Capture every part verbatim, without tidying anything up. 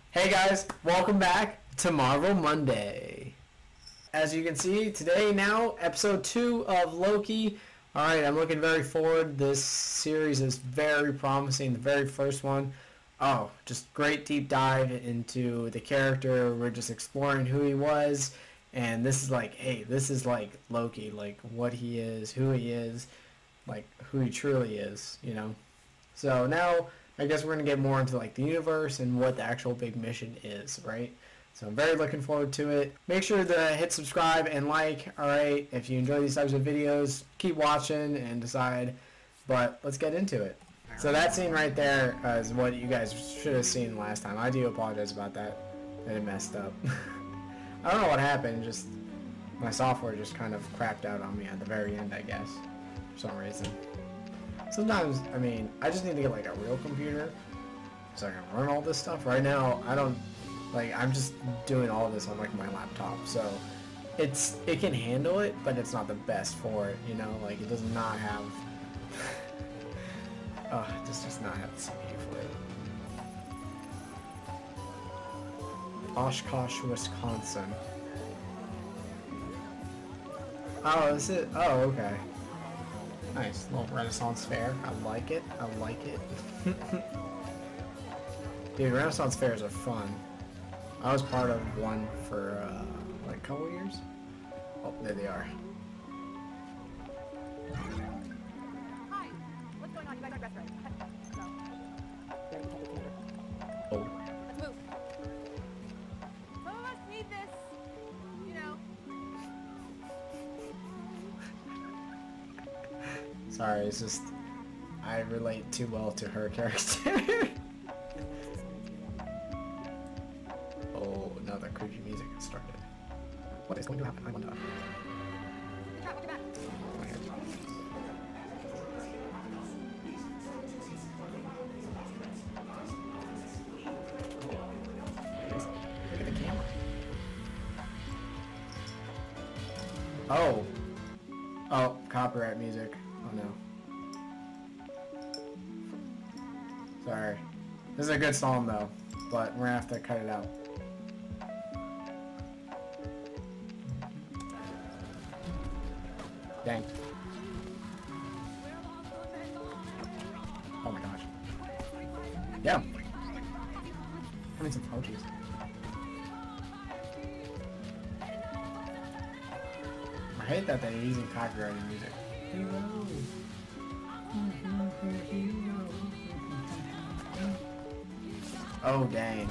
Hey guys, welcome back to Marvel Monday. As you can see, today now, episode two of Loki. Alright, I'm looking very forward. This series is very promising, the very first one. Oh, just great deep dive into the character. We're just exploring who he was. And this is like, hey, this is like Loki, like what he is, who he is, like who he truly is, you know. So now, I guess we're going to get more into like the universe and what the actual big mission is, right? So I'm very looking forward to it. Make sure to hit subscribe and like, alright? If you enjoy these types of videos, keep watching and decide. But let's get into it. So that scene right there uh, is what you guys should have seen last time. I do apologize about that. That it messed up. I don't know what happened, just my software just kind of crapped out on me at the very end, I guess, for some reason. Sometimes, I mean, I just need to get like a real computer so I can run all this stuff. Right now, I don't, like, I'm just doing all this on like my laptop, so it's, it can handle it, but it's not the best for it, you know, like it does not have, oh, it does just not have the C P U for it. Oshkosh, Wisconsin. Oh, is it? Oh, okay. Nice little Renaissance fair. I like it. I like it. Dude, Renaissance fairs are fun. I was part of one for uh, like a couple years. Oh, there they are. Hi. What's going on? You guys aren't dressed right. So. Oh. Let's move. Some of us need this, you know. Sorry, it's just I relate too well to her character. Oh, now that creepy music has started. What is going to happen? I wonder. Good job, watch your back. Look at the camera. Oh. Oh, copyright music. Oh no. Sorry. This is a good song though, but we're gonna have to cut it out. Dang. Oh my gosh. Yeah. I need some poaches. I hate that they're using copyrighted music. Oh dang.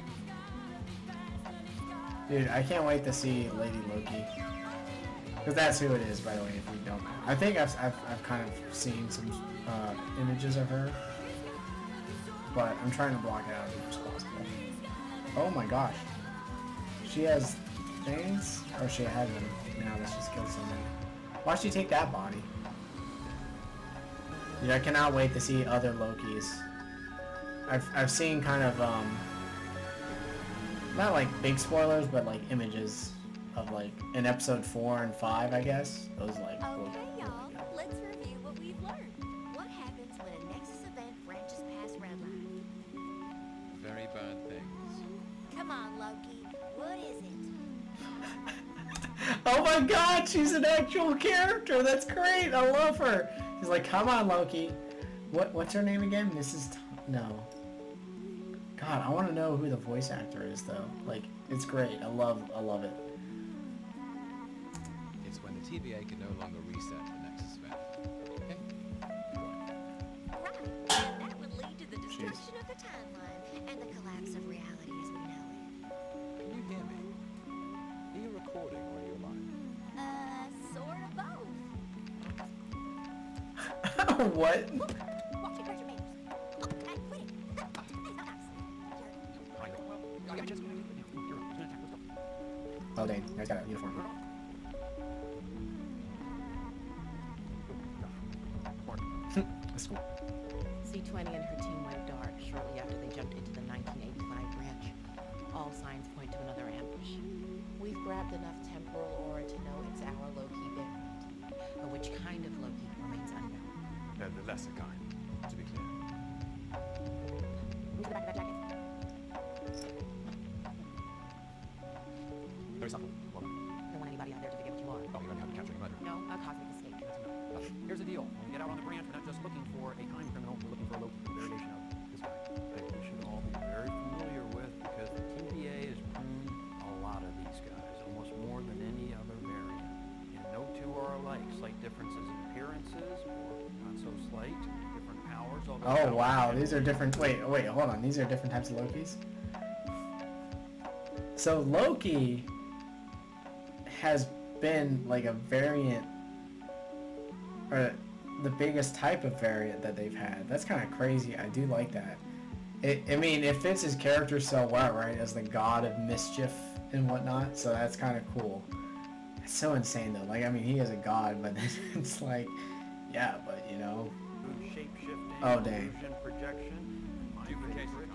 Dude, I can't wait to see Lady Loki. Because that's who it is, by the way, if you don't know. I think I've, I've, I've kind of seen some uh, images of her. But I'm trying to block it out as much as possible. Oh my gosh. She has things? Or she had them. Now let's just kill somebody. Why'd she take that body? Dude, I cannot wait to see other Lokis. I've, I've seen kind of, um, not like big spoilers, but like images of like in episode four and five, I guess. Those like, Okay, look, y'all, look let's review what we've learned. What happens when a Nexus event branches past red line? Very bad things. Come on, Loki, what is it? Oh my god, she's an actual character. That's great. I love her. She's like, come on, Loki. What what's her name again? Missus T no. God, I want to know who the voice actor is though. Like, it's great. I love I love it. It's when the T V A can no longer reset the Nexus event. Okay? Right, and that would lead to the destruction of the timeline and the collapse of reality as we know Can you hear me? Are you recording or are you alive? it. Uh, sort of both. What? Look, watch it, where's your manners? Look, hey, quit it. Hey, stop that. I know. Well, I just... Oh dang, I got a uniform. That's cool. C twenty and her team went dark shortly after they jumped into the nineteen eighty-five branch. All signs point to another ambush. We've grabbed enough temporal aura to know it's our Loki variant. But which kind of Loki remains unknown. Uh, the lesser kind, to be clear. Reach the back of that jacket. Very subtle. Well, Don't want anybody out there to forget what you are. oh, you only have to capture a murderer. No, a cosmic escape. That's enough. But here's the deal. When we get out on the branch, we're not just looking for a time criminal, we're looking for a Loki, a variation of this guy. That we should all be very familiar with because the T V A has pruned a lot of these guys, almost more than any other variant. And no two are alike. Slight differences in appearances, or not so slight, different powers. although Oh powers wow, can- these are different. Wait, wait, hold on. These are different types of Lokis. So Loki has been like a variant, or the biggest type of variant that they've had. That's kind of crazy. I do like that. It, I mean, it fits his character so well, right? As the god of mischief and whatnot. So that's kind of cool. It's so insane though. Like, I mean, he is a god, but it's like, yeah, but you know. Shape shifting, Oh, dang. illusion, projection, my Duplication favorite.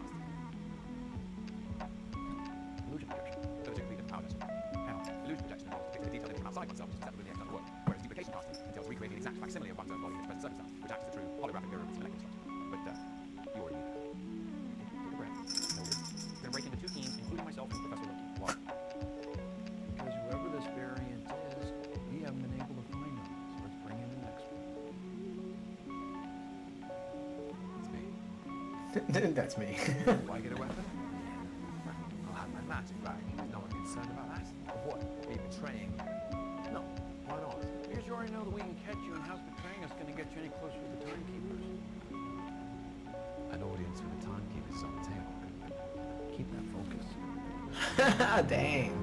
constant. Illusion projection. Particularly the power measure. How? Illusion projection involves depicting the detail from outside oneself, which is separate from the external world. Whereas duplication casting entails recreating the exact facsimile of one's own body in its present circumstance, which acts as a true holographic mirror of its molecular structure. But uh, you already knew that. Take a breath. No worries. We're gonna break into two teams, including myself and Professor Loki. Why? Because whoever this variant is, we haven't been able to find them. So let's bring in the next one. It's me. That's me. Do I get a weapon? I'll have my magic bag. There's no one concerned about that. Or what? Me betraying you? No. Why not? Because you already know that we can catch you, and how's betraying us going to get you any closer to the timekeepers? An audience for the timekeepers is on the table. Keep that focus. Dang.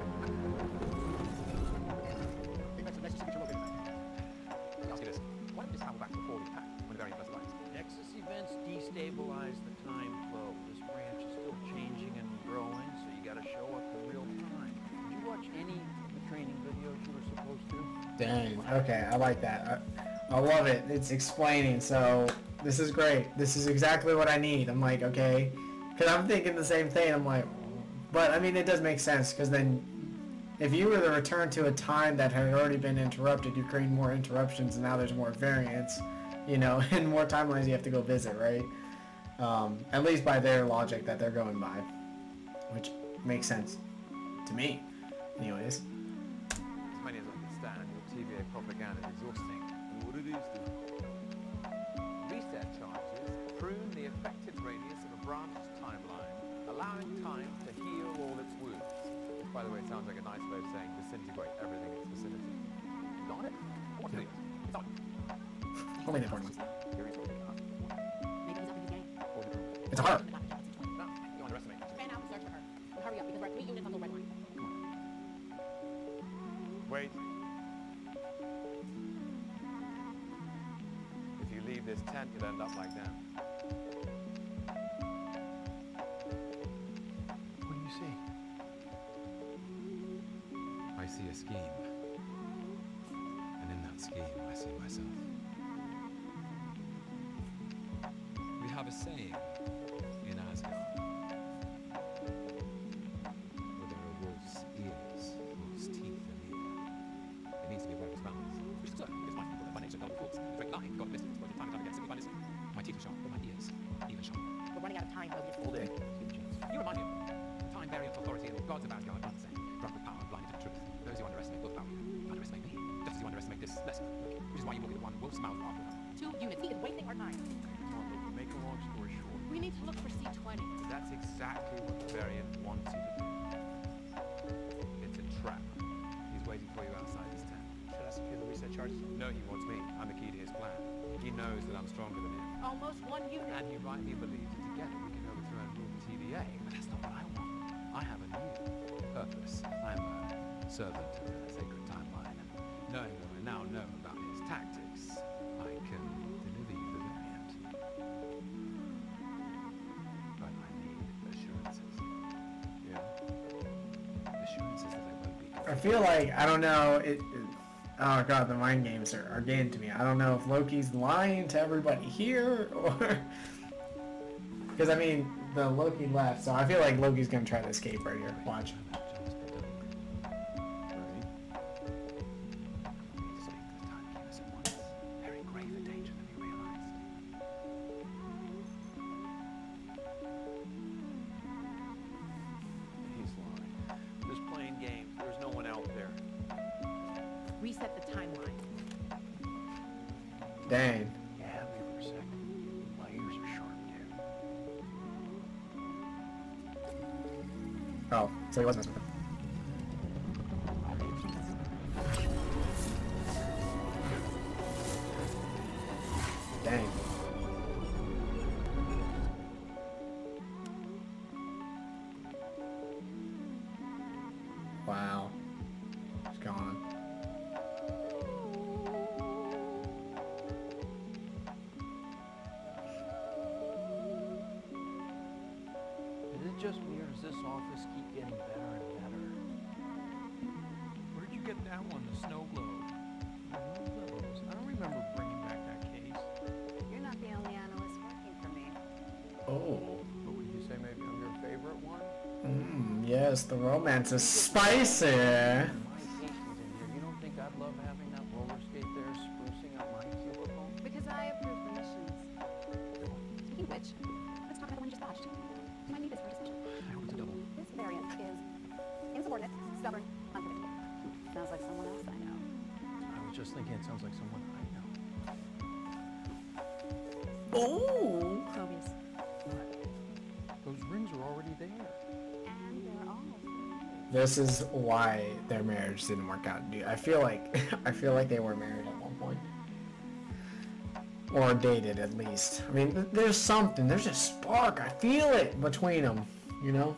Let's, let's just get your Loki. Let me ask you this. Why don't we just travel back before we pack when the variant first arrives? Nexus events destabilize the time flow. This branch is still changing and growing, so you got to show up in real time. Did you watch any of the training videos you were supposed to? Dang. Okay, I like that. I, I love it. It's explaining. So this is great. This is exactly what I need. I'm like, okay, because I'm thinking the same thing. I'm like, but I mean, it does make sense because then, if you were to return to a time that had already been interrupted, you're creating more interruptions, and now there's more variants, you know, and more timelines you have to go visit, right? Um, at least by their logic that they're going by, which makes sense to me, anyways. As many as I understand, your T V A propaganda is exhausting. And what it is do? Reset charges prune the affected radius of a branch's timeline, allowing time to heal all its wounds. Which, by the way, sounds like a nice way of saying disintegrate everything in its vicinity. Got it? What's it? It's on. Only the important ones. You're into it. Maybe he's up in his game. Or the group. It's a heart. No, you underestimate. Fan out and search for her. And hurry up, because we're at three units on the red line. Wait. If you leave this tent, you'll end up like that. What do you see? I see a scheme. And in that scheme, I see myself. We have a saying in Asgard. Where there are wolves' ears, wolves' teeth and ear. It needs to be a weapon's balance. Which is absurd, because my people, by nature, dull fools. The direct line, God missed it, exploited time and time again, simply by listening. My teeth are sharp, but my ears even sharper. We're running out of time, Logan. All day. Give a chance. You remind me of time, variant, authority, and the gods of Asgard are the same. Drunk with power, blinded to the truth. Those who underestimate both value you underestimate me, just as you underestimate this lesson. Which is why you will be the one wolf's mouth after another. Two units. He is wasting our time. Come on, Loki, make a long story short. We need to look for C twenty. That's exactly what the variant wants you to do. It's a trap. He's waiting for you outside this tent. Should I secure the reset charges? No, he wants me. I'm the key to his plan. He knows that I'm stronger than him. Almost one unit. And he rightly believes that together we can overthrow and rule the T V A. But that's not what I want. I have a new purpose. I'm a servant of the sacred timeline. And knowing that I now know about his tactics, I can deliver you the variant. But I need assurances. Yeah? Assurances that I won't be I feel like, I don't know, it, it oh god, the mind games are, are getting to me. I don't know if Loki's lying to everybody here, or, because I mean, the Loki left, so I feel like Loki's gonna try to escape right here. Watch. Very grave a danger to be realized. He's lying. Just playing games. There's no one Dang. Yeah, wait for a second. My ears are sharp, too. Oh, so he was messing with him. Dang. Wow. It's gone. Is it just me, or does this office keep getting better and better? Where'd you get that one, the snow globe? I don't remember bringing back that case. You're not the only analyst working for me. Oh. But would you say maybe I'm your favorite one? Mmm, yes, the romance is spicy. My Hastings in here. You don't think I'd love having that roller skate there sprucing up my cubicle? Because I approve the missions. Speaking of which, let's talk about the one you just watched. You might need this for discussion. I hope it's a double. This variant is insubordinate, stubborn, unpredictable. Sounds like someone else I know. I was just thinking it sounds like someone I know. Oh. Mobius. What? Those rings are already there. And they're all for you. This is why their marriage didn't work out, dude. I feel like I feel like they were married at one point. Or dated at least. I mean, th- there's something. There's a spark. I feel it between them, you know?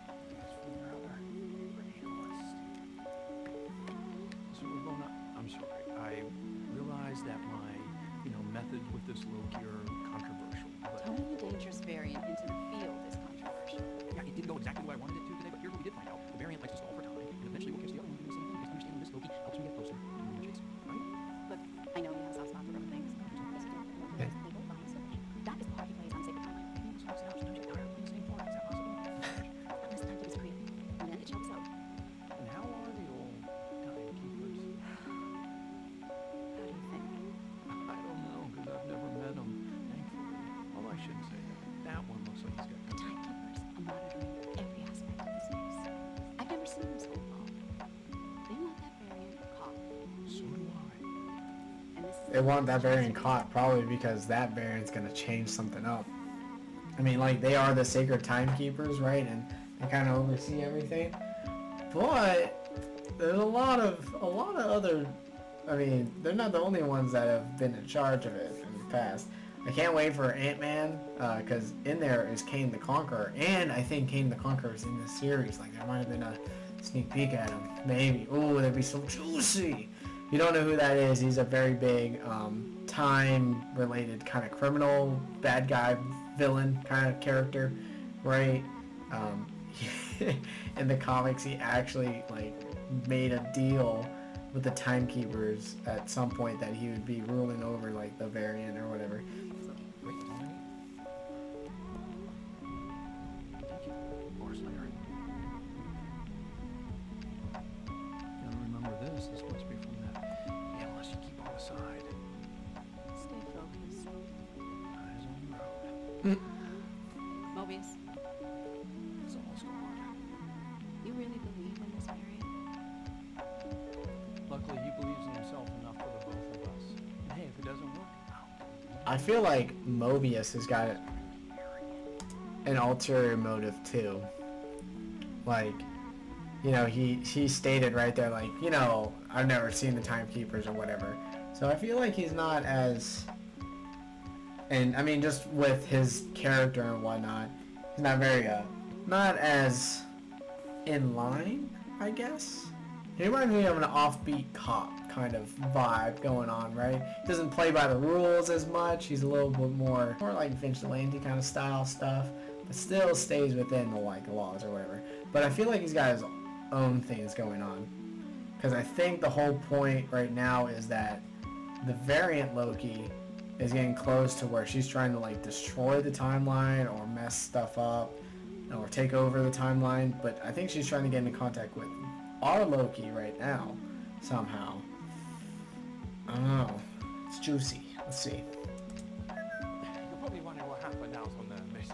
So we're going up. I'm sorry. I realize that my, you know, methods with this Loki are controversial. But Turning the dangerous variant into the field is controversial. yeah, it didn't go exactly the way I wanted it to today, but here's what we did find out. The variant likes to stall for time, and eventually we'll catch the other one doing the same thing, because understanding this Loki helps me get closer to the chase, right? Look, I know you have soft spot for other things. Yes, you do. Yeah. Legal, line of search. That is the part he plays on Sacred Timeline. Maybe it's out, sometimes you get tired of playing the same part. Is that possible? Not unless time keeps creeping. And then it chokes out. And how are the old timekeepers? How do you think? I don't know, because I've never met them, thankfully. Well, I shouldn't say that. That one looks like he's got The timekeepers are monitoring every aspect of the space. I've never seen them so involved. They want that variant caught. So do I. And this is They want that variant caught probably because that variant's gonna change something up. I mean, like, they are the sacred timekeepers, right? And they kind of oversee everything. But there's a lot of a lot of other. I mean, they're not the only ones that have been in charge of it in the past. I can't wait for Ant-Man, because in there is Kane the Conqueror, and I think Kane the Conqueror is in this series. Like, there might have been a sneak peek at him, maybe. Ooh, that'd be so juicy. You don't know who that is. He's a very big um, time-related kind of criminal, bad guy, villain kind of character, right? Um, in the comics, he actually like made a deal with the timekeepers at some point that he would be ruling over like the variant or whatever. Wait, that's all I need. Thank you, Boris Larry. Gotta remember this. This must be from that analyst you keep on the side. Stay focused. Eyes on the road. Mobius, It's all scored. you really believe in this variant? Luckily, he believes in himself enough for the both of us. And hey, if it doesn't work, I feel like Mobius has got an ulterior motive too. Like, you know, he he stated right there, like, you know, I've never seen the timekeepers or whatever. So I feel like he's not as, and I mean, just with his character and whatnot, he's not very, uh, not as in line, I guess. He reminds me of an offbeat cop kind of vibe going on, right? He doesn't play by the rules as much. He's a little bit more, more like vigilante kind of style stuff, but still stays within the like laws or whatever. But I feel like he's got his own things going on, because I think the whole point right now is that the variant Loki is getting close to where she's trying to like destroy the timeline or mess stuff up or take over the timeline. But I think she's trying to get into contact with our Loki right now somehow. I don't know. It's juicy. Let's see. You're probably wondering what happened out on the mission.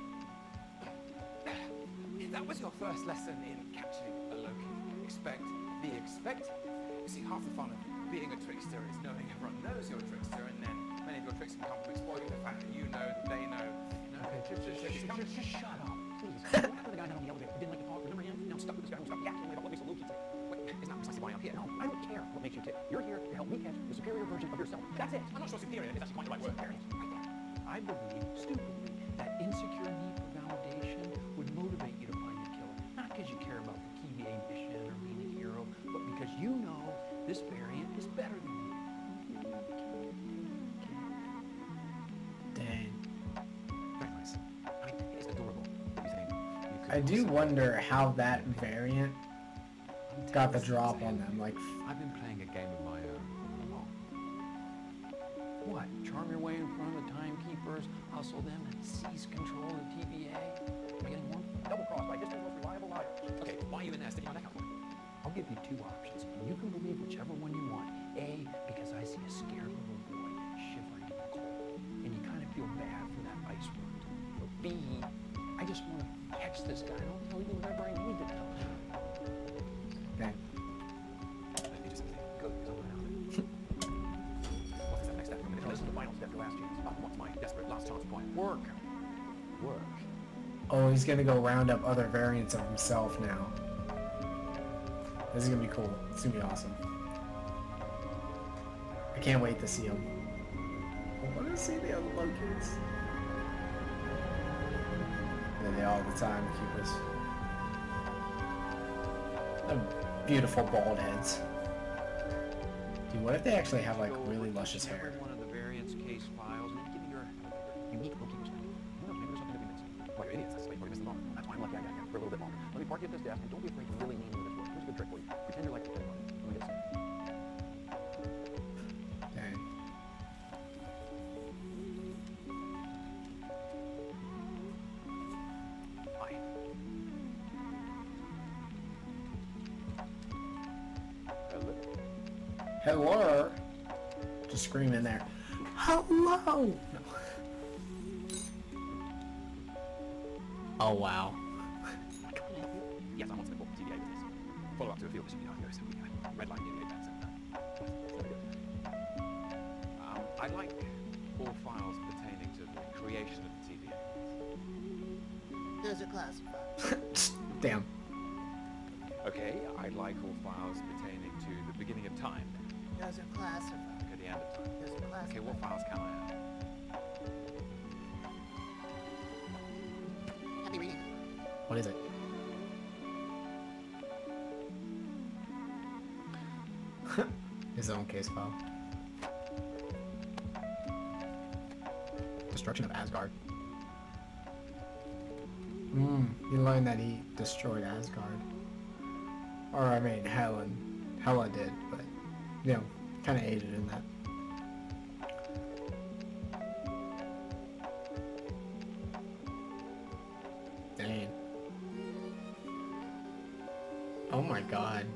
That was your first lesson in capturing a Loki. Expect the expect. You see, half the fun of being a trickster is knowing everyone knows you're a trickster, and then many of your tricks can come from exploiting the fact that you know that they know. You know, Okay, just, just, just, just, just, just, just shut up. Please. What happened to the guy down on the elevator who didn't like to talk? Remember him? Now I'm stuck with this guy who's stuck yakking away about what makes a Loki tick. Wait, it's not precisely why I'm here. No, I don't care what makes you tick. You're here to help me catch the superior version of yourself. That's it. I'm not sure superior is actually quite the right word. Right there. I believe, stupidly, that insecure need for validation would motivate you to find the killer. Not because you care about the T V A mission or being a hero, but because you know this variant is better than you. Dang. Very nice. I mean, it's adorable that you think you could I do possibly- wonder how that variant I'm got the telling drop you, on them. Like, I've been playing a game of my own all along. What? Charm your way in front of the timekeepers, hustle them, and seize control of the T V A? Am I getting one? Double crossed by history's most reliable liar. Okay, why are you in there sticking my neck out for? I'll give you two options, and you can believe whichever one you want. A, because I see a scared little boy shivering in the cold, and you kind of feel bad for that ice wound. Or B, I just want to catch this guy, and I'll tell you whatever I need to tell you. dang. Let me just think. Good, because I'm out. What's that next step? This is the final step, your last chance. Uh, What's my desperate last chance point? Work. Work. Oh, he's gonna go round up other variants of himself now. This is gonna be cool. It's gonna be awesome. I can't wait to see him. I want to see the other Lokis. And they all the time keep us. Them beautiful bald heads. Dude, what if they actually have like really luscious hair? Every one of the variants case files, and then give me your unique Loki perspective. Who knows, maybe there's something to be missing. Well, you're idiots, that's why you missed the moment. That's why I'm lucky I got here for a little bit longer. Let me park you at this desk, and don't be afraid to really lean into this work. Here's a good trick for you. Pretend you're like the kid. Let me get this. Dang. Hi. Hello. Hello. Just scream in there. Hello. No. Oh wow. Yes, I'm on the T V A business. Follow up to a field mission behind us. Red line near the apex. Um, I like all files pertaining to the creation of the T V A. Those are classified. Damn. Okay, I like all files pertaining to the beginning of time, Those are classified. at the end of time. Those are classified. Okay, what files can I have? Happy reading. What is it? His own case file. Destruction of Asgard. Hmm, you learned that he destroyed Asgard. Or, I mean, Helen. Hela did, but, you know, kind of aided in that. Dang. Oh my god.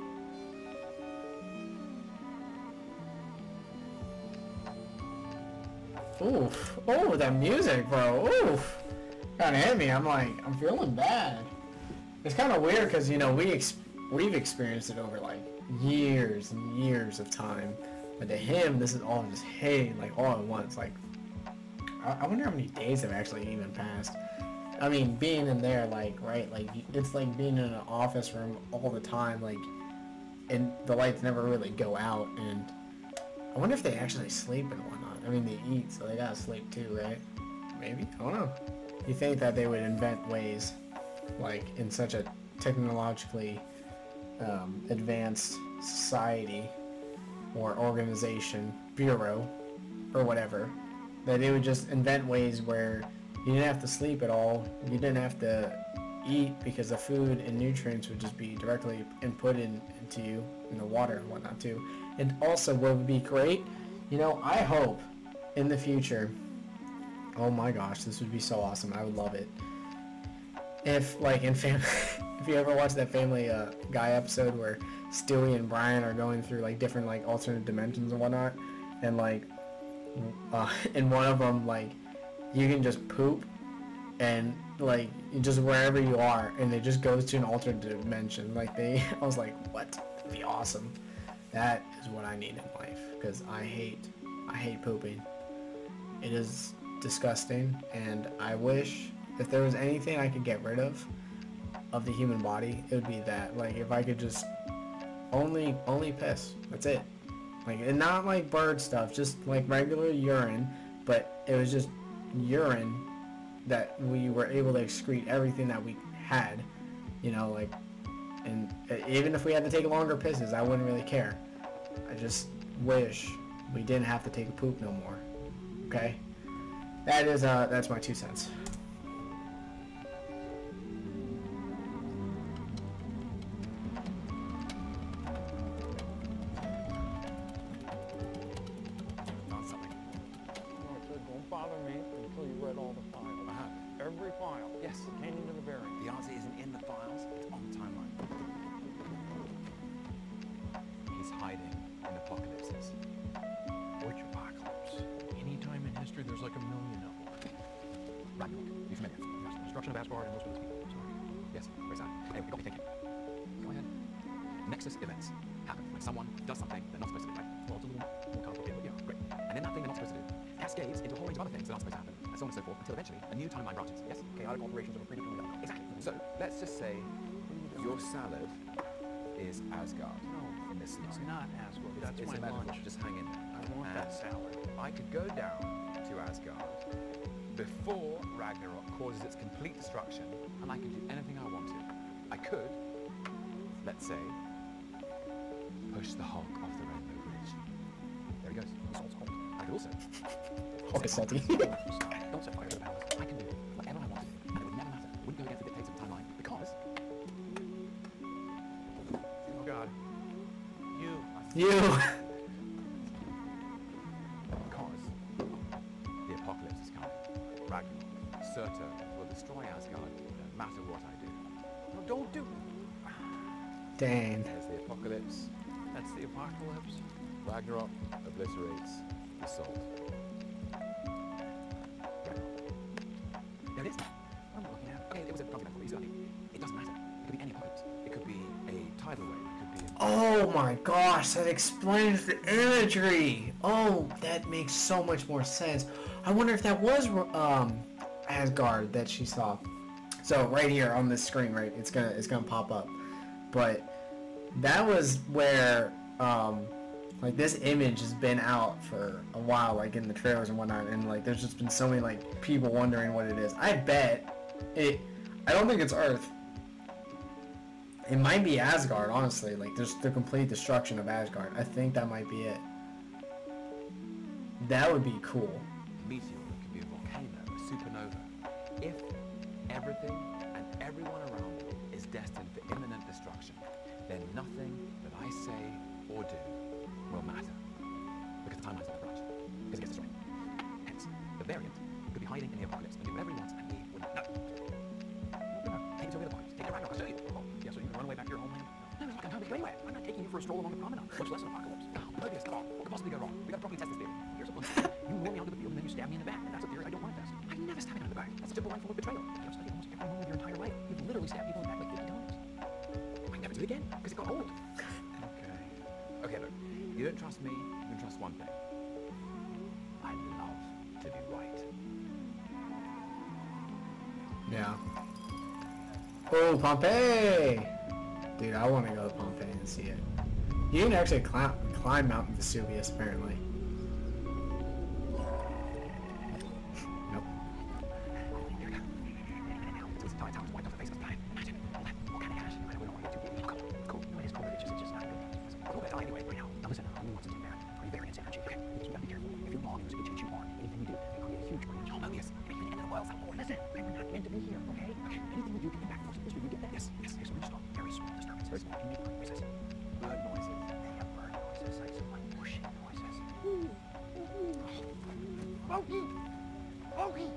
Oof. Oh, that music, bro. Oof. Kinda hit me. I'm like, I'm feeling bad. It's kind of weird because, you know, we ex we've experienced it over, like, years and years of time. But to him, this is all just hitting, like, all at once. Like, I, I wonder how many days have actually even passed. I mean, being in there, like, right, like, it's like being in an office room all the time, like, and the lights never really go out, and I wonder if they actually sleep and whatnot. I mean, they eat, so they gotta sleep too, right? Maybe? I don't know. You think that they would invent ways, like, in such a technologically um, advanced society or organization, bureau, or whatever, that they would just invent ways where you didn't have to sleep at all, you didn't have to eat because the food and nutrients would just be directly input in, into you, in the water and whatnot too. And also what would be great, you know, I hope in the future, oh my gosh, this would be so awesome, I would love it. If, like, in Family, if you ever watched that Family uh, Guy episode where Stewie and Brian are going through, like, different, like, alternate dimensions and whatnot, and, like, uh, in one of them, like, you can just poop, and, like, just wherever you are, and it just goes to an alternate dimension. Like, they, I was like, what? That'd be awesome. That is what I need in life, because I hate, I hate pooping. It is disgusting, and I wish if there was anything I could get rid of, of the human body, it would be that. Like, if I could just only, only piss. That's it. Like, and not like bird stuff, just like regular urine, but it was just urine that we were able to excrete everything that we had, you know, like, and even if we had to take longer pisses, I wouldn't really care. I just wish we didn't have to take a poop no more. Okay? That is, uh, that's my two cents. Found something. Well, it said, don't bother me until you read all the files. I have. Every file. Yes. Pertaining to the variant. The answer isn't in the files, it's on the timeline. He's hiding in apocalypses. Which apocalypse? Any time in history, there's like a million of them. Ragnarok. You familiar? Yes, the destruction of Asgard and most of its people. Sorry. Yes, very sad. Anyway, you got me thinking. Go ahead. Nexus events happen when someone does something they're not supposed to do, right? Well, it's a little more complicated, but yeah. Great. And then that thing they're not supposed to do cascades into a whole range of other things that aren't supposed to happen, and so on and so forth, until eventually a new timeline branches. Yes? Chaotic alterations of a predetermined outcome. Exactly. So, let's just say your salad is Asgard No, in this it's scenario. not Asgard. It's, That's it's my a metaphor. lunch. Just hang in there. I want And that salad. I could go down to Asgard before Ragnarok causes its complete destruction, and I could do anything I wanted. I could, let's say, push the Hulk off the Rainbow Bridge. There he goes. The salt's cold. I could also. Okay, salty. Don't set fire to the palace. I can do whatever I wanted, and it would never matter. It wouldn't go against the dictates of the timeline because. Oh, God. You. You. Because the apocalypse is coming. Ragnarok, Surtur will destroy Asgard no matter what I do. No, don't do. Dang. There's the apocalypse. That's the apocalypse. Ragnarok obliterates the salt. Ragnarok. There it is. I'm looking at. Okay, it was a country metaphor, but you see what I mean? It doesn't matter. It could be any apocalypse. It could be a tidal wave. It could be a... Oh my gosh, that explains the imagery. Oh, that makes so much more sense. I wonder if that was um Asgard that she saw. So right here on this screen, right, it's gonna it's gonna pop up. But that was where um like this image has been out for a while, like in the trailers and whatnot, and like there's just been so many like people wondering what it is. I bet it. I don't think it's Earth. It might be Asgard, honestly. Like, there's the complete destruction of Asgard. I think that might be it. That would be cool. A meteor, it could be a volcano, a supernova. If everything and everyone around you is destined for imminent destruction, then nothing that I say or do will matter. Because the timeline's not branch. Because it gets destroyed. Hence, the variant could be hiding in the apocalypse and do whatever he wants, and we wouldn't know. No, take it to the other parts. Take it to Ragnarok, I'll show you. Oh, yeah, so you can run away back to your homeland? No, no, I can't take you anywhere. I'm not taking you for a stroll along the promenade, much less an apocalypse. No, Mobius, come on. What could possibly go wrong? We gotta properly test this theory. Here's a one. You lure me onto the field and then you stab me in the back, and that's a theory I don't want to test. I never stab you in the back. That's a typical line form of betrayal. I've studied almost every moment of your entire life. You've literally stabbed people in the back like fifty times. I never do it again, because it got old. Okay. Okay, look. You don't trust me, you can trust one thing. I love to be right. Yeah. Oh, Pompeii! Dude, I want to go to Pompeii and see it. You can actually climb, climb Mount Vesuvius, apparently. Nope. Here we go. It's a tiny town, white off the face of the planet. Imagine all that volcanic ash. I know we don't want to get too deep. Cool. Cool. No, it is cool. It's just, it's just not good. It's a little bit high anyway, right now. Now listen, I only want something bad. Are you variance energy? Okay. So you gotta be careful. If you're wrong, it's what you are. Anything you do, they create a huge range. Oh, Mobius. Anything in the world, some more. Listen, we're not meant to be here, okay? Okay. Anything we do can impact forces. You get that? Yes. Yes. Here's some stop. Very small disturbance. Very small. Can you make noises? Bird noises. They have bird noises, like some like whooshing noises. Loki! Loki!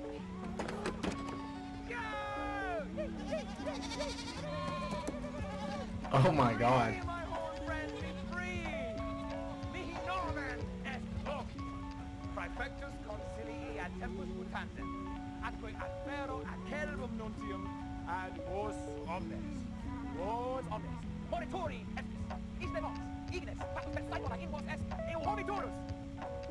Oh my god. My old friend, it's free! Mihi nomen est Loki. Praefectus consilii ad tempus mutantem, atque ad ferro ad cerbum nuntium, ad vos omnes. Vos omnes. Moritori estis, ismemos, ignis, factus per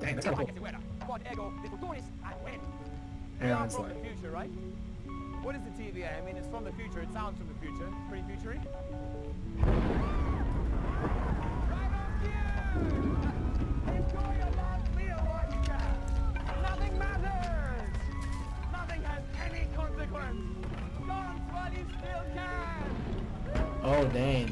Dang, that's Quad cool. ego, Fortunis, I win. We are Everyone's from like, the future, right? What is the T V A? I mean, it's from the future. It sounds from the future. It's pretty futury. Right on cue! Enjoy your last meal while you can. Nothing matters. Nothing has any consequence. Dance while you still can. oh dang.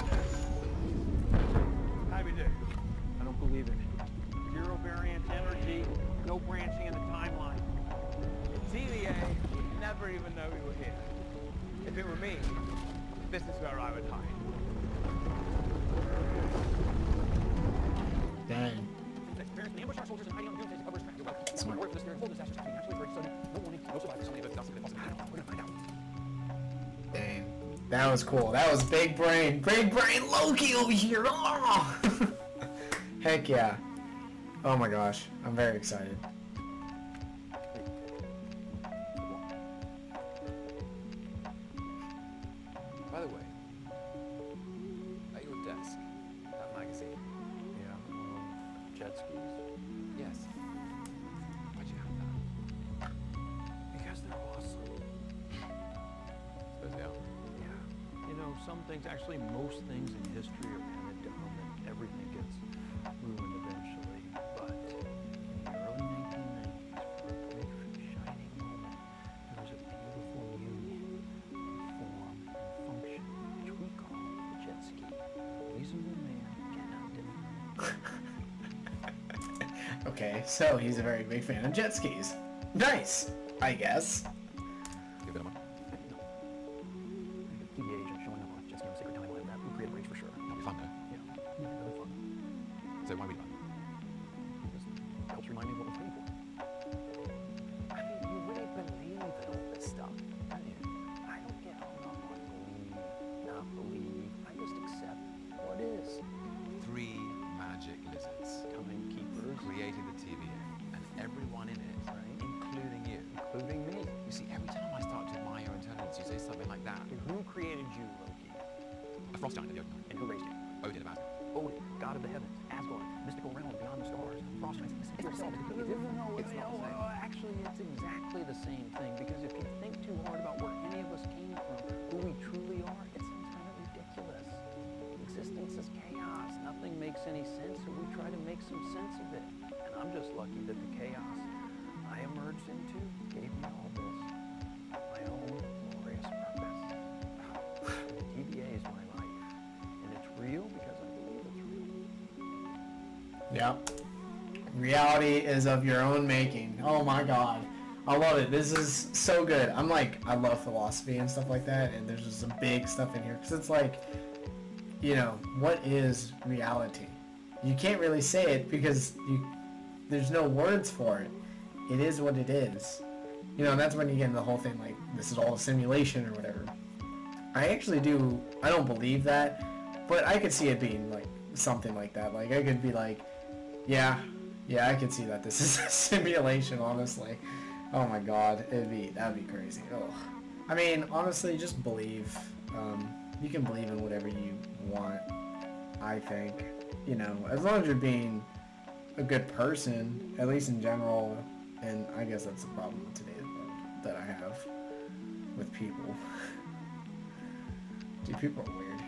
How we do? I don't believe it. Zero variant energy, no branching in the timeline. T V A would never even know we were here. If it were me, this is where I would hide. Dang. Parents can ambush our soldiers and hiding on the doomsday to cover his tracks. You're welcome. This is word for the spirit. Full disasters have to be naturally very sudden. No warning, no survivors. Somebody lives, somebody possibly. I don't know. We're gonna find out. Dang. That was cool. That was big brain. Big brain Loki over here. Oh! Heck yeah. Oh my gosh. I'm very excited. By the way, at your desk, that magazine. Yeah, um, jet skis. Yes. Why'd you have that? Because they're awesome. Suppose they are. Yeah. You know, some things, actually most things in history are kind of dumb and everything gets ruined eventually. But in the early nineteen nineties, for a brief, shining moment, there was a beautiful union of form and function, which we call the jet ski. A reasonable man cannot deny. Okay, so he's a very big fan of jet skis. Nice, I guess. Give it a month. No. T V agent showing up on a jet ski on a sacred timeline. That would create a breach for sure. That'll be fun, though. Yeah, yeah, really fun. So why we fun? Just helps remind me of what we're paying for. I mean, you really believe in all this stuff, don't you? I don't get hung up on believe, not believe. I just accept what is. Three magic lizards Timekeepers, created the T V A, and everyone in it, right? including you. Including me. You see, every time I start to admire your intelligence, you say something like that. And who created you, Loki? A frost giant of the open. And who raised you? Odin of Asgard. Odin, god of the heavens, Asgard, mystical realm beyond the stars, frost giants. It's, It's not the same. No, no, no, It's not the same. no, actually, it's exactly the same thing. Because if you think too hard about where any of us came from, who we truly are, it sounds kind of ridiculous. Existence is chaos. Nothing makes any sense, so we try to make some sense of it. And I'm just lucky that the chaos I emerged into gave me all this. My own glorious purpose. The T V A is my life. And it's real because I believe it's real. Yeah. Reality is of your own making. Oh my god. I love it. This is so good. I'm like, I love philosophy and stuff like that, and there's just some big stuff in here. Because it's like, you know, what is reality? You can't really say it because you, there's no words for it. It is what it is. You know, and that's when you get into the whole thing like, this is all a simulation or whatever. I actually do, I don't believe that, but I could see it being like something like that. Like, I could be like, yeah, yeah, I could see that this is a simulation, honestly. Oh my god, it'd be, that'd be crazy. Oh, I mean, honestly, just believe. Um, you can believe in whatever you want, I think. You know, as long as you're being a good person, at least in general, and I guess that's the problem with today's world that I have with people. Dude, people are weird.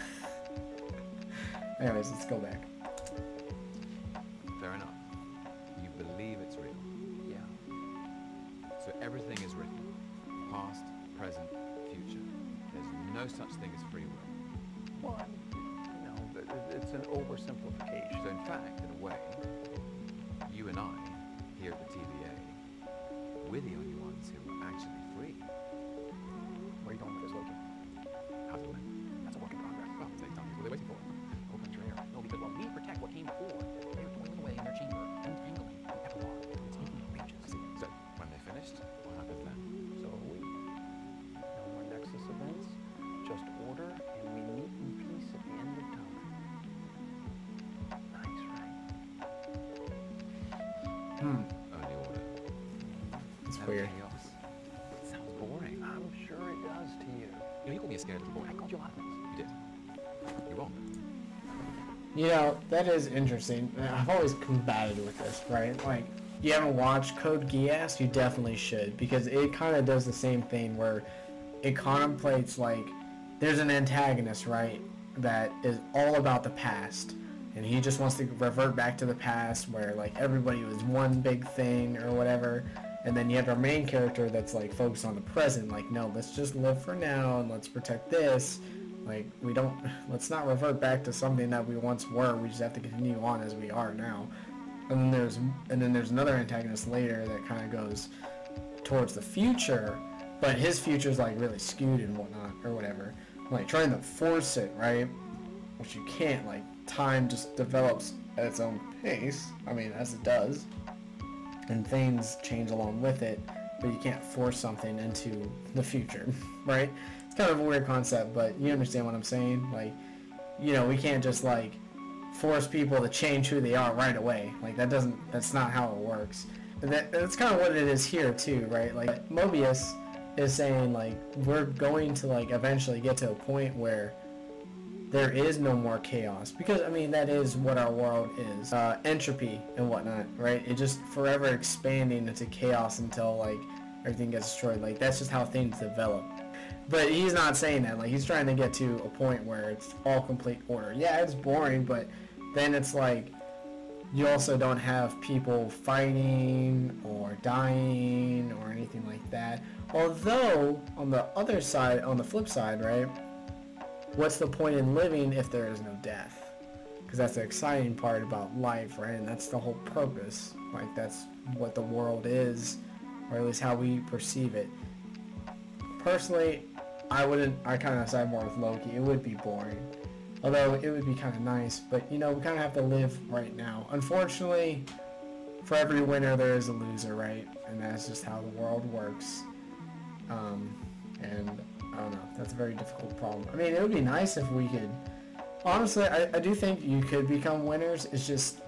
Anyways, let's go back. Fair enough. You believe it's real. Yeah. So everything is written. Past, present, future. There's no such thing as free will. Well, I mean, you know, th- th- it's an oversimplification. So in fact, in a way, you and I, here at the T V A, we're the only ones who are actually free. Where are you going with this, Loki? How's it going? That's a work in progress. Well, take time. What are they waiting for? Whole country air. No, because while we protect what came before, they're toiling away in their chamber, untangling the epilogue. It's eating the pages. I see. So when they're finished, what happens then? So are we. No more Nexus events, just order, and we meet in peace at the end of time. Nice, right? Hmm. Only order. It's No weird. chaos. It sounds boring. I'm sure it does to you. You know, you called me a scared little boy. I called you a lot of things. You did. You're wrong. You know, that is interesting. I've always combated with this, right? Like, you haven't watched Code Geass, you definitely should, because it kind of does the same thing where it contemplates, like, there's an antagonist, right, that is all about the past, and he just wants to revert back to the past where, like, everybody was one big thing or whatever, and then you have our main character that's, like, focused on the present, like, no, let's just live for now and let's protect this. Like, we don't, let's not revert back to something that we once were, we just have to continue on as we are now. And then there's, and then there's another antagonist later that kind of goes towards the future, but his future is, like, really skewed and whatnot, or whatever. Like, trying to force it, right? Which you can't, like, time just develops at its own pace, I mean, as it does, and things change along with it, but you can't force something into the future, right? Kind of a weird concept, but you understand what I'm saying. Like, you know, we can't just like force people to change who they are right away. Like, that doesn't, that's not how it works. And that, that's kind of what it is here too, right? Like, Mobius is saying, like, we're going to, like, eventually get to a point where there is no more chaos, because I mean that is what our world is, uh, entropy and whatnot, right? It just forever expanding into chaos until, like, everything gets destroyed. Like, that's just how things develop. But he's not saying that. Like, he's trying to get to a point where it's all complete order. Yeah, it's boring, but then it's like you also don't have people fighting or dying or anything like that. Although, on the other side, on the flip side, right, what's the point in living if there is no death? Because that's the exciting part about life, right? And that's the whole purpose. Like, that's what the world is, or at least how we perceive it. Personally, I wouldn't, I kind of side more with Loki. It would be boring. Although, it would be kind of nice. But, you know, we kind of have to live right now. Unfortunately, for every winner, there is a loser, right? And that's just how the world works. Um, and, I don't know. That's a very difficult problem. I mean, it would be nice if we could... Honestly, I, I do think you could become winners. It's just...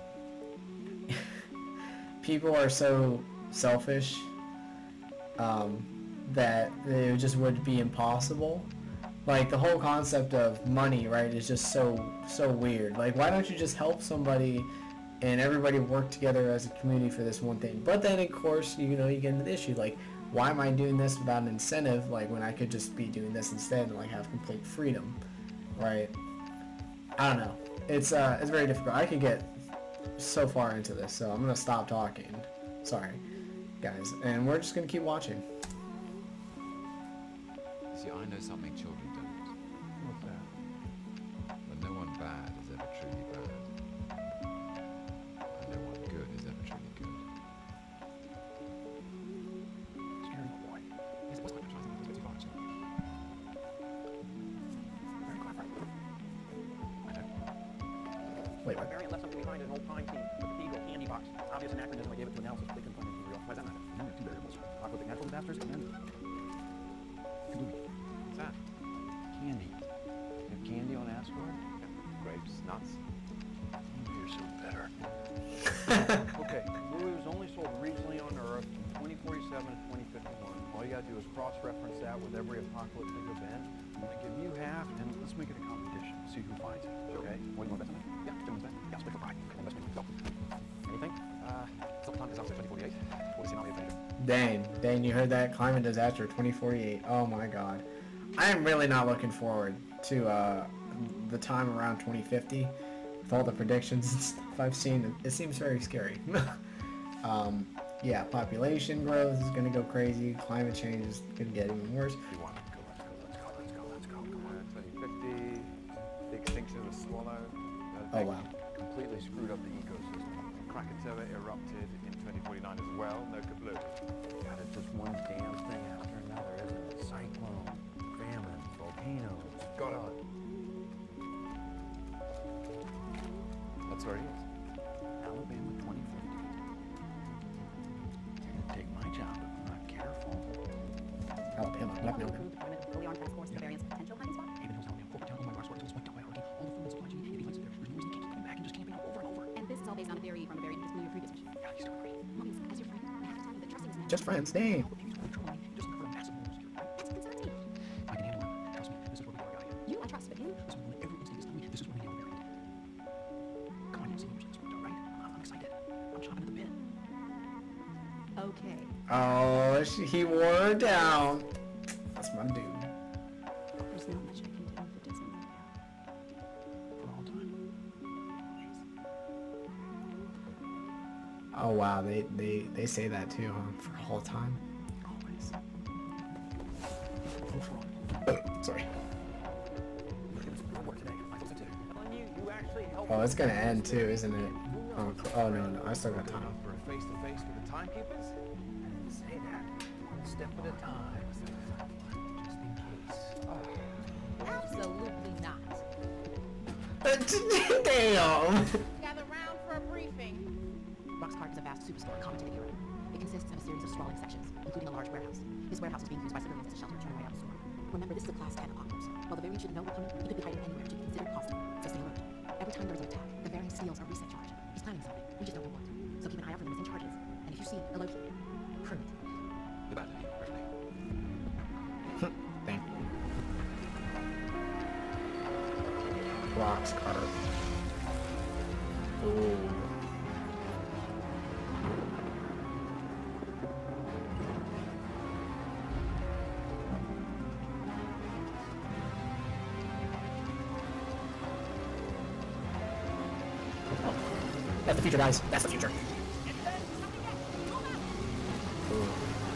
people are so selfish. Um... that it just would be impossible. Like, the whole concept of money, right, is just so so weird. Like, why don't you just help somebody and everybody work together as a community for this one thing? But then, of course, you know, you get into the issue, like, why am I doing this without an incentive, like, when I could just be doing this instead and, like, have complete freedom, right? I don't know. It's uh it's very difficult. I could get so far into this, so I'm gonna stop talking. Sorry, guys, and we're just gonna keep watching. See, I know something children don't. What's that? That no one bad is ever truly bad. And no one good is ever truly good. Scary boy. Yes, it was quite much. I think it was a bit too far, actually. Very clever. I know. Wait, what? Barbarian left something behind in an old time team, the cathedral candy box. Obvious anachronism. I gave it to analysis, but they couldn't find anything real. Why does that matter? Only two variables: apocalyptic natural disasters and Kablooey. What's that? Candy. You have candy on asteroid? Grapes, nuts. Oh, you're so bitter. Okay, Kablooey was only sold regionally on Earth from twenty forty-seven to twenty fifty-one. All you gotta do is cross-reference that with every apocalyptic event. I'm gonna give you half, and let's make it a competition. See who finds it. Okay? What do you want to bet on it? Yeah, Jim wants bet. Yeah, split for pride. Okay, investment. Go. Anything? Uh, sometime disaster twenty forty-eight. What is it? Dang, dang, you heard that? Climate disaster twenty forty-eight. Oh my god. I am really not looking forward to uh, the time around twenty fifty. With all the predictions and stuff I've seen, it, it seems very scary. um, yeah, population growth is going to go crazy. Climate change is going to get even worse. You want? Go, let's go, let's go, let's go, let's go. Come on. twenty fifty, the extinction of the swallow. Uh, Oh they wow. Completely screwed up the ecosystem. Krakatoa erupted in twenty forty-nine as well. No kablooey. God, it's just one damn thing after another, isn't it? Cyclone, famine, volcanoes. Got it. God. That's where he is. Alabama twenty fifty. You're gonna take my job if I'm not careful. Alabama, Black Mountain. Approved deployment of early on task force to various potential hiding spots. Haven Hills, Alabama, corporate town, oh my gosh, where it's all spiked out by a hurricane. All the food and supply chain, if he finds it there, there's no reason he can't keep coming back and just camping out over and over. And this is all based on a theory from a very disbelieving previous mission. God, he's doing great. Mobius, as your friend, I have to tell you that trusting this man. Just friends, dang. All the babies are trouble. He just uncovered a massive moral security. It's concerning. I can handle him. Trust me, this is where we got out of here. You I trust, but him? This is one that every instinct is telling me this is where we nail buried. okay. Oh, she, he wore her down. That's my dude. There's not much I can do if it doesn't work out. For all time. Oh wow, they they they say that too, huh? For the whole time. Always. Oh, for all. Sorry. Work today. I thought so too. You, you actually helped Oh, it's gonna end too, isn't it? Oh, cl- oh no, no, I still got time. for a face-to-face with the timekeepers? I didn't say that. One step at a time. Just in case. Oh. Absolutely not. Damn. Gather round for a briefing. Roxcart is a vast superstore common to the era. It consists of a series of sprawling sections, including a large warehouse. This warehouse is being used by civilians as a shelter turn away out of the store. Remember, this is a class ten apocalypse. While the variant should know we're coming, he could be hiding anywhere to be considered costly. So stay alert. Every time there is an attack, the variant steals a reset charge. He's planning something. We just don't know what. So keep an eye out for the missing charges. And if you see a Loki, prune it. Goodbye, Ripley. Thank you. Rocks card. Ooh. That's the future, guys. That's the future. Ooh.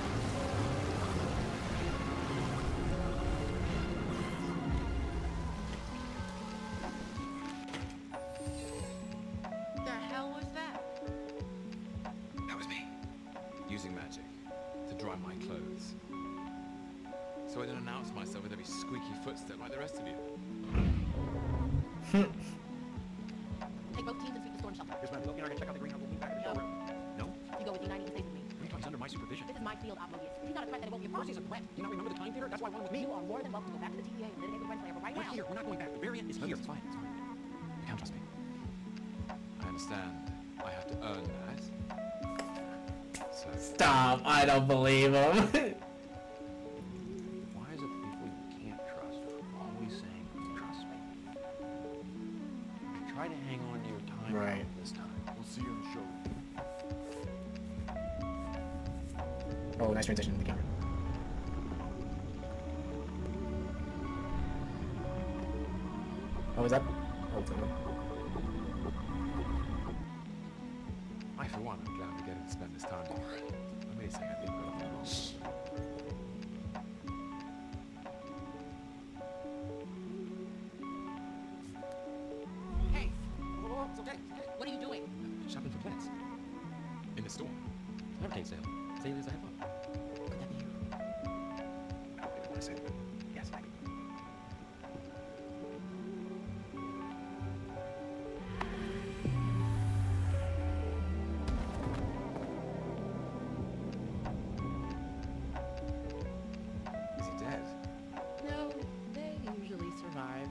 The hell was that? That was me. Using magic to dry my clothes. So I don't announce myself with every squeaky footstep like the rest of you. Take both teams and sweep the storm shelter. Yes, ma'am. Loki and I can check out the green. We'll meet back at the No. showroom. No? You go with United and stay with me. He's under my supervision. This is my field, Obmobius. He's not a threat that it won't be a Of course problem. he's a threat. Do you not remember the time theater? That's why I wanted with me. You are more than welcome to go back to the T V A and litigate with Renslayer, but right We're now... here. We're not going back. The variant is here. It's fine. It's fine. You can trust me. I understand. I have to earn that. So, Stop! I don't believe him. Why is it people you can't trust are always saying, trust me? Try to hang on to your time Right. this time. We'll see you in the show. Oh, nice transition in the camera. Oh, is that? Oh, it's over. I, for one, am glad we're getting to spend this time together. Amazing, I think we're off the wrong. Hey! Whoa, whoa, whoa, it's okay. Hey, what are you doing? Shopping for plants. In the store. Never take sale. Sale is a half up. Could that be you? I don't really want to say that. Yes, maybe. Is he dead? No, they usually survive.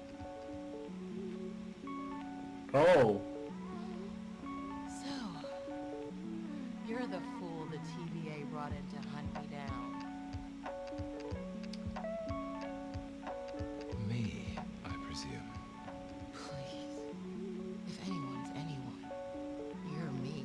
Oh. So, you're the fool the T V A brought in to hunt me down. Me, I presume. Please. If anyone's anyone, you're me.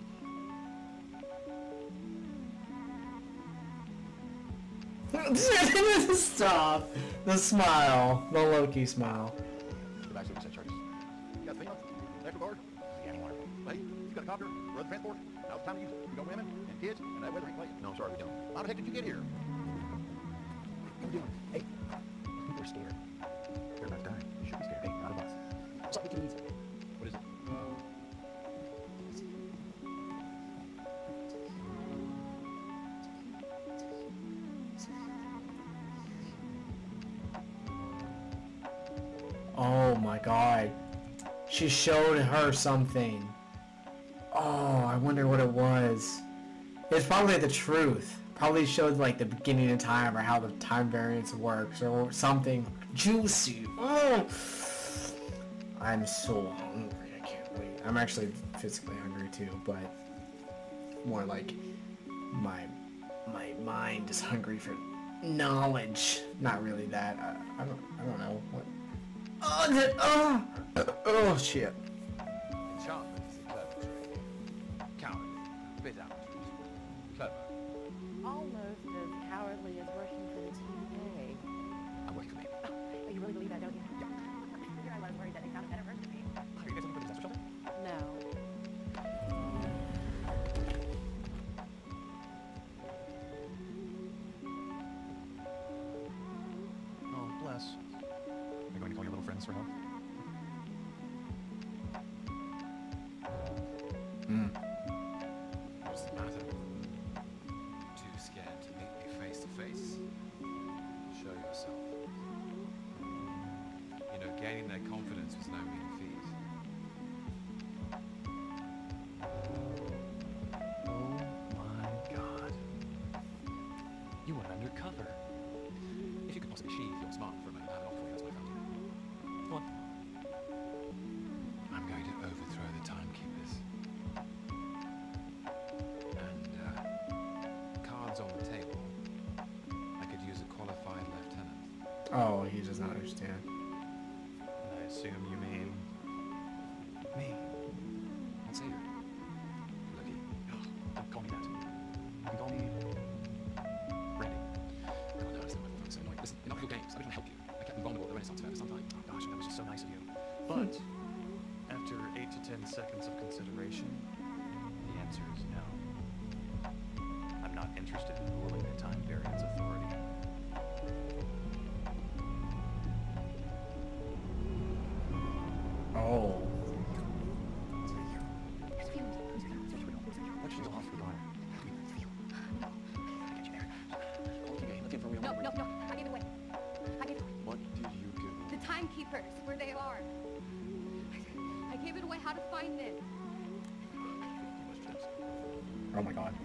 Stop. The smile. The Loki smile. The back seat set charges. You got FEMA? National Guard? Yeah, anyone. Hey, you got a copter? Or other transport? Now's the time to use it. You got women and kids and that weather ain't playing. No, sorry, we don't. How the heck did you get here? What are you doing? Hey, people are scared. They're about to die. You should be scared. Hey, not of us. Something we can use. What is it? Oh my god. She showed her something. Oh, I wonder what it was. It's probably the truth. Probably showed like the beginning of time or how the time variance works or something juicy. Oh, I'm so hungry. I can't wait. I'm actually physically hungry too, but more like my my mind is hungry for knowledge. Not really that. I, I don't. I don't know what. Oh, that, oh, oh shit. Enchantment is a clever trick. Cowardly, a bit amateurish. Clever, Oh, he does not understand. I assume you mean me. I'll say her. Loki. Oh, don't call me that. You can call me Randy. God, no, it's not my phone so annoying. Listen, in our games, I've been trying to help you. I kept them vulnerable at the Renaissance Fair for some time. Oh gosh, that was just so nice of you. But after eight to ten seconds of consideration, the answer is no. I'm not interested in ruling the Time Variance Authority. Oh. What she's off for Garner. Get you there. Okay, looking for real No, memories. no, no. I gave it away. I gave it away. What did you give away? The timekeepers, where they are. I gave it away how to find it. Oh my god.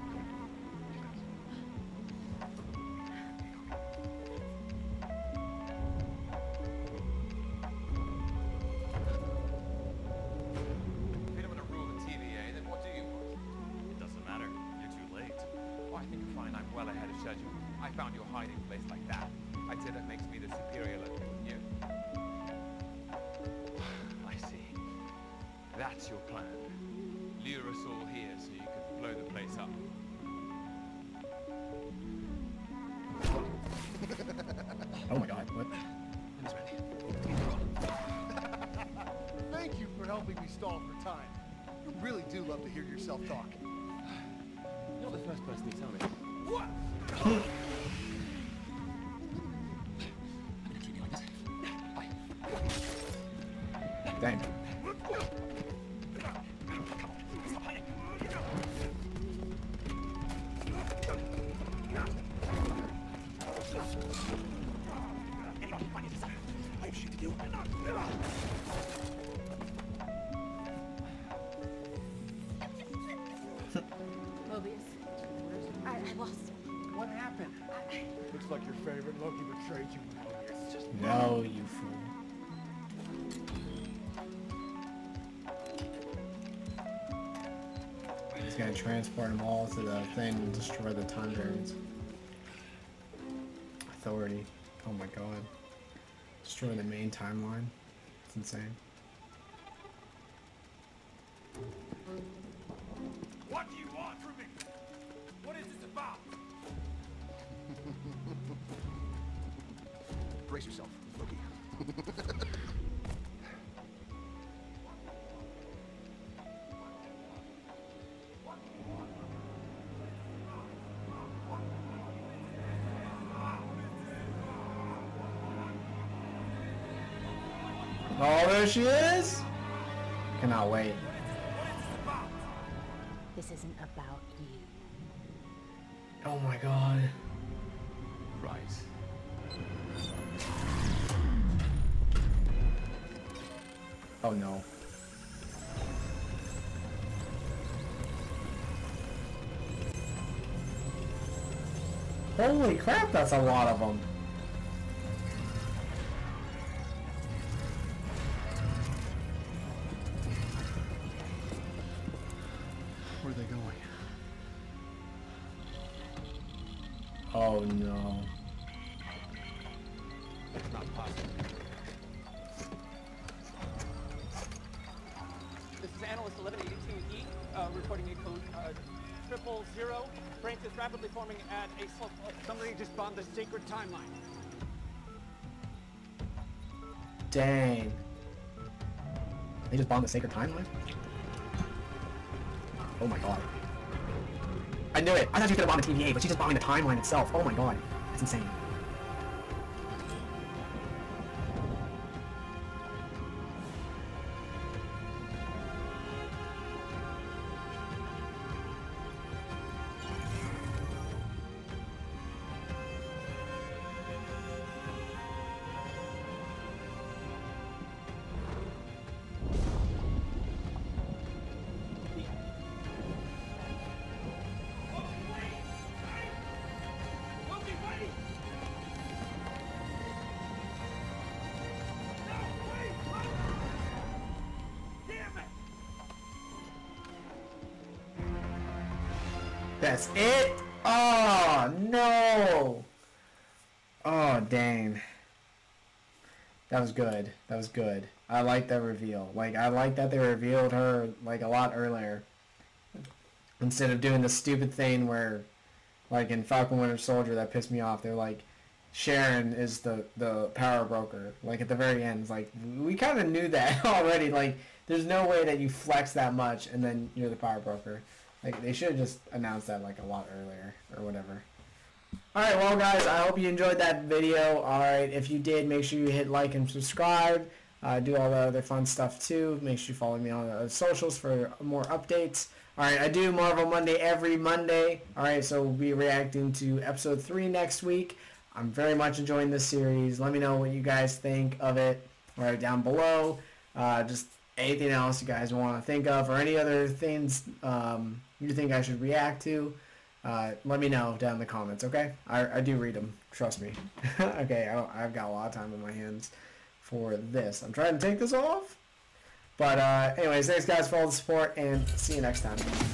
If you don't want to rule the T V A, then what do you want? It doesn't matter. You're too late. Oh, I think you're fine. I'm well ahead of schedule. I found your hiding place like that. I'd say that makes me the superior Loki, wouldn't you? I see. That's your plan. Lure us all here so you can blow the place up. Oh my god, what? Miss Randy. Thank you for helping me stall for time. You really do love to hear yourself talk. You're not the first person to tell me. What? I'm gonna keep you like this. Bye. Dang. Stop hiding. Anyone find this? I have shit to do. Mobius. I, I lost him. What happened? I, Looks like your favorite Loki betrayed you. Mobius. Just No, you fool. He's gonna transport them all to the thing and destroy the time variance. Authority. Oh my god. Destroy the main timeline. It's insane. What do you want from me? What is this about? Brace yourself, Loki. Oh, there she is! Cannot wait. this isn't about you. Oh my god. Right. Oh no. Holy crap, that's a lot of them. Where are they going? Oh no. Not possible. This is Analyst eleven eighty-two E, uh, reporting a code uh, triple zero. Branch is rapidly forming at a slope. Uh, somebody just bombed the sacred timeline. Dang. They just bombed the sacred timeline? Oh my god. I knew it! I thought she was gonna bomb the T V A, but she's just bombing the timeline itself. Oh my god. That's insane. That's it? Oh, no! Oh, dang. That was good. That was good. I like that reveal. Like, I like that they revealed her, like, a lot earlier. Instead of doing the stupid thing where, like, in Falcon Winter Soldier, that pissed me off. They're like, Sharon is the, the power broker. Like, at the very end, it's like, we kind of knew that already. Like, there's no way that you flex that much and then you're the power broker. Like, they should have just announced that, like, a lot earlier or whatever. Alright, well, guys, I hope you enjoyed that video. Alright, if you did, make sure you hit like and subscribe. Uh, do all the other fun stuff, too. Make sure you follow me on the socials for more updates. Alright, I do Marvel Monday every Monday. Alright, so we'll be reacting to episode three next week. I'm very much enjoying this series. Let me know what you guys think of it. Alright, down below. Uh, just anything else you guys want to think of or any other things um, you think I should react to. Uh, let me know down in the comments, okay? I, I do read them, trust me. Okay, I, I've got a lot of time on my hands for this. I'm trying to take this off. But uh, anyways, thanks guys for all the support, and see you next time.